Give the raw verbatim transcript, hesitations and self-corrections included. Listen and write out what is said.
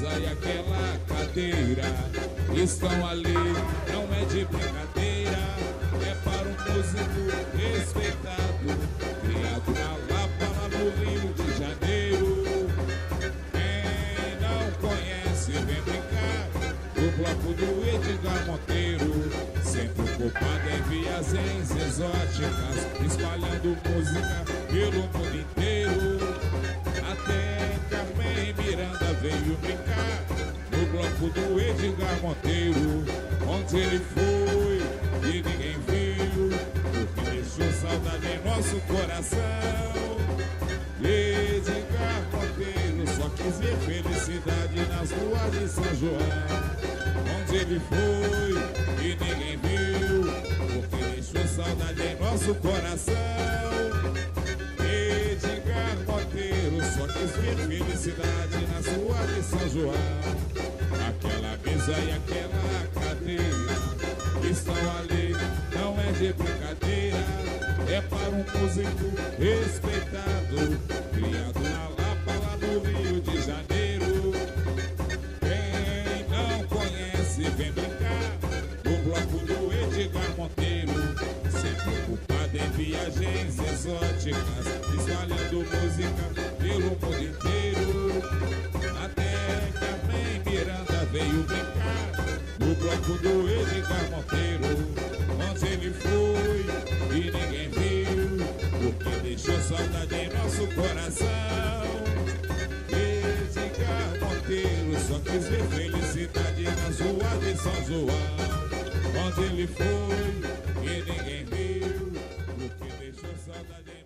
mesa e aquela cadeira estão ali, não é de brincadeira, é para um músico respeitado, criado na Lapa, lá no Rio de Janeiro. Quem não conhece, vem brincar no bloco do Edgar Monteiro, sempre ocupado em viagens exóticas, espalhando música pelo mundo inteiro. Até Carmen Miranda veio brincar no bloco do Edgar Monteiro, onde ele foi e ninguém viu, porque deixou saudade em nosso coração. Edgar Monteiro só quis ver felicidade nas ruas de São João, onde ele foi e ninguém viu, porque deixou saudade em nosso coração. Edgar Monteiro só quis ver felicidade nas ruas de São João. Aquela mesa e aquela cadeira estão ali, não é de brincadeira, é para um músico respeitado, criado na Lapa, lá no Rio de Janeiro. Quem não conhece, vem brincar no bloco do Edgar Monteiro, sempre ocupado em viagens exóticas, espalhando música pelo mundo inteiro. Até Carmen Miranda veio brincar no bloco do Edgar Monteiro, onde ele foi e ninguém viu, porque deixou saudade em nosso coração. Edgar Monteiro só quis ver felicidade nas ruas de São João, onde ele foi e ninguém viu, porque deixou saudade em